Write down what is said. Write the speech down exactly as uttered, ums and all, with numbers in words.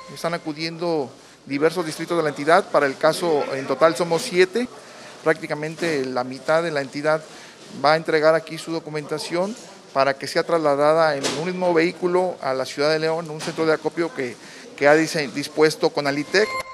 Están acudiendo diversos distritos de la entidad. Para el caso, en total somos siete. Prácticamente la mitad de la entidad va a entregar aquí su documentación para que sea trasladada en un mismo vehículo a la ciudad de León, un centro de acopio que, que ha dispuesto Conalitec.